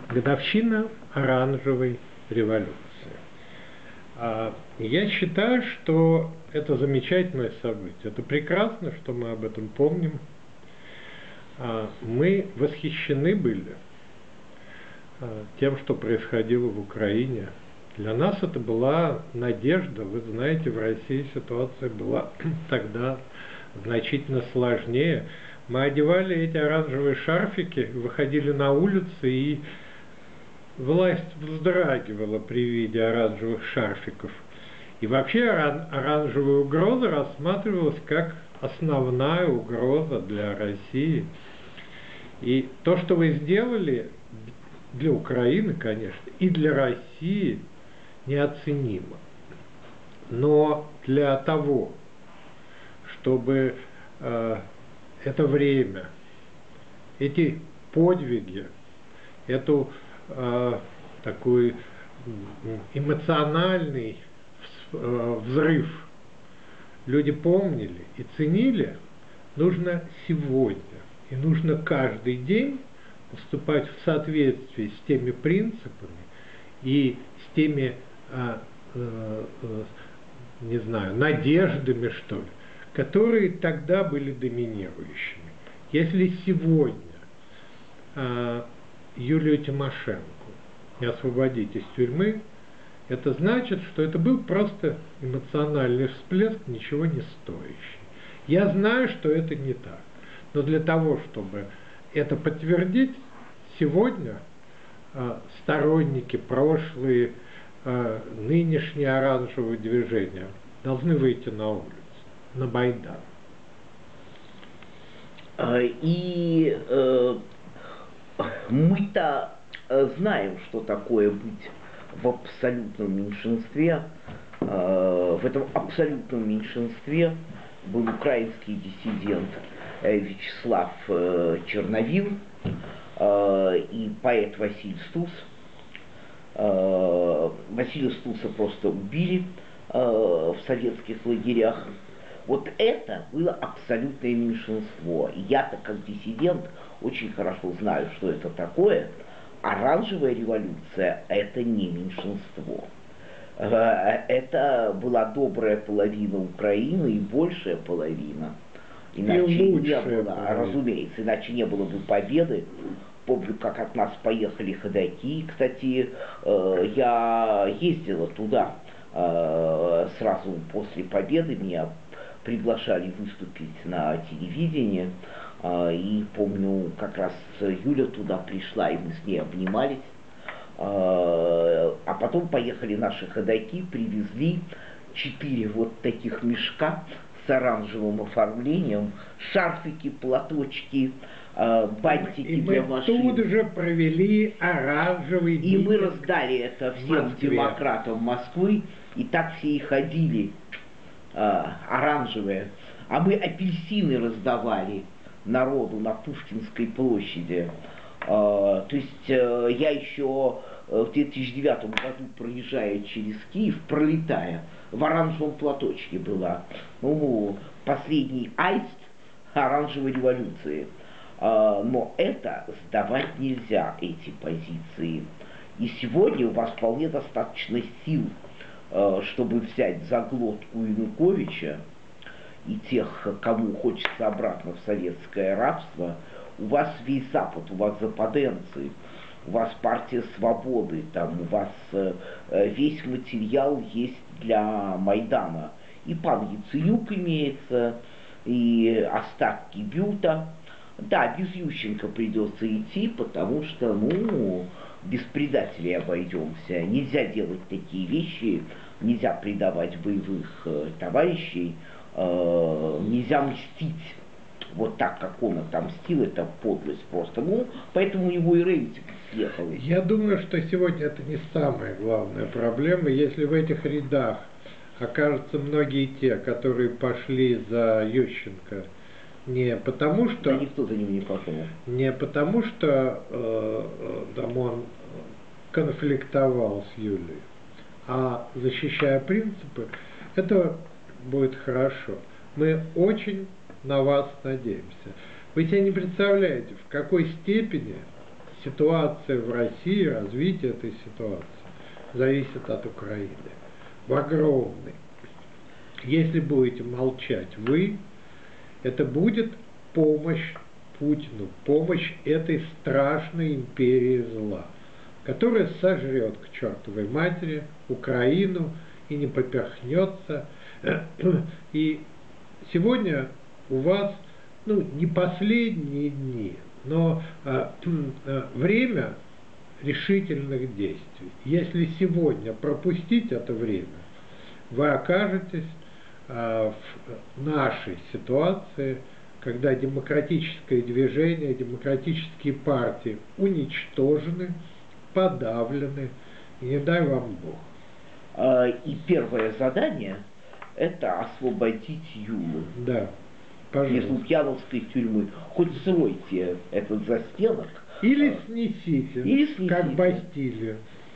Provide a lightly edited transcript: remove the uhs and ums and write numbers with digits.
годовщина оранжевой революции. Я считаю, что это замечательное событие. Это прекрасно, что мы об этом помним. Мы восхищены были тем, что происходило в Украине. Для нас это была надежда. Вы знаете, в России ситуация была тогда значительно сложнее. Мы одевали эти оранжевые шарфики, выходили на улицы, и власть вздрагивала при виде оранжевых шарфиков. И вообще оранжевая угроза рассматривалась как основная угроза для России. И то, что вы сделали для Украины, конечно, и для России, неоценимо. Но для того, чтобы это время, эти подвиги, эту такой эмоциональный взрыв люди помнили и ценили, нужно сегодня. И нужно каждый день поступать в соответствии с теми принципами и с теми, не знаю, надеждами, что ли, которые тогда были доминирующими. Если сегодня Юлию Тимошенко не освободить из тюрьмы, это значит, что это был просто эмоциональный всплеск, ничего не стоящий. Я знаю, что это не так. Но для того, чтобы это подтвердить, сегодня сторонники, прошлые, нынешние оранжевые движения должны выйти на улицу, на Майдан. И мы-то знаем, что такое быть в абсолютном меньшинстве. В этом абсолютном меньшинстве был украинский диссидент Вячеслав Черновил и поэт Василий Стус. Василия Стуса просто убили в советских лагерях. Вот это было абсолютное меньшинство. И я-то как диссидент очень хорошо знаю, что это такое. Оранжевая революция – это не меньшинство. Это была добрая половина Украины и большая половина. Иначе не было, разумеется, иначе не было бы победы. Помню, как от нас поехали ходоки. Кстати, я ездила туда сразу после победы, меня приглашали выступить на телевидении. И помню, как раз Юля туда пришла, и мы с ней обнимались. А потом поехали наши ходоки, привезли 4 вот таких мешка с оранжевым оформлением, шарфики, платочки, бантики для машин. И мы тут же провели оранжевый день. И мы раздали это всем демократам Москвы, и так все и ходили, оранжевые. А мы апельсины раздавали народу на Пушкинской площади. То есть я еще в 2009 году, проезжая через Киев, пролетая, в оранжевом платочке была. Ну, последний аист оранжевой революции. Но это сдавать нельзя, эти позиции. И сегодня у вас вполне достаточно сил, чтобы взять за глотку Януковича и тех, кому хочется обратно в советское рабство. У вас весь Запад, у вас западенцы, у вас партия свободы, там у вас весь материал есть для Майдана. И пан Яценюк имеется, и остатки Бюта. Да, без Ющенко придется идти, потому что, без предателей обойдемся. Нельзя делать такие вещи, нельзя предавать боевых товарищей, нельзя мстить. Вот так, как он отомстил, это подлость просто. Поэтому у него и рейтинг съехал. Я думаю, что сегодня это не самая главная проблема. Если в этих рядах окажутся многие те, которые пошли за Ющенко, не потому что... Да никто за ним не пошел. Не потому что там он конфликтовал с Юлией, а защищая принципы, это будет хорошо. Мы очень на вас надеемся. Вы себе не представляете, в какой степени ситуация в России, развитие этой ситуации зависит от Украины. В огромной. Если будете молчать вы, это будет помощь Путину, помощь этой страшной империи зла, которая сожрет к чертовой матери Украину и не поперхнется. И сегодня у вас, не последние дни, но время решительных действий. Если сегодня пропустить это время, вы окажетесь в нашей ситуации, когда демократическое движение, демократические партии уничтожены, подавлены, и не дай вам Бог. И первое задание – это освободить Юлу. Да, пожалуйста. Из Лукьяновской тюрьмы. Хоть сройте этот застенок. Или снесите, как Бастилию.